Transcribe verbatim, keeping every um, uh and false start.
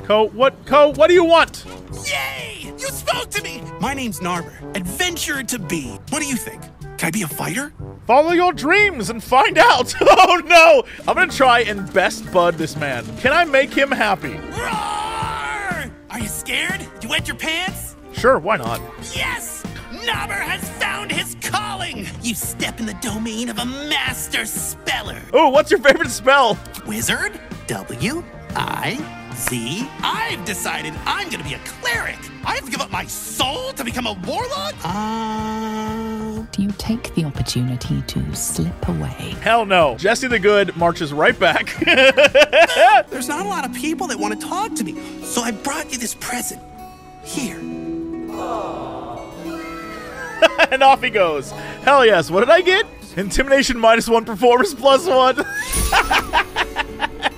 Co, what, Co, what do you want? Yay! You spoke to me! My name's Naaber, adventurer to be. What do you think? Can I be a fighter? Follow your dreams and find out. Oh no! I'm gonna try and best bud this man. Can I make him happy? Roar! Are you scared? You wet your pants? Sure, why not? Yes! Naaber has found his calling! You step in the domain of a master speller. Oh, what's your favorite spell? Wizard? W I Z. I've decided I'm gonna be a cleric. I have to give up my soul to become a warlock? Uh... Do you take the opportunity to slip away? Hell no. Jesse the Good marches right back. There's not a lot of people that want to talk to me, so I brought you this present. Here. And off he goes. Hell yes. What did I get? Intimidation minus one, performance plus one.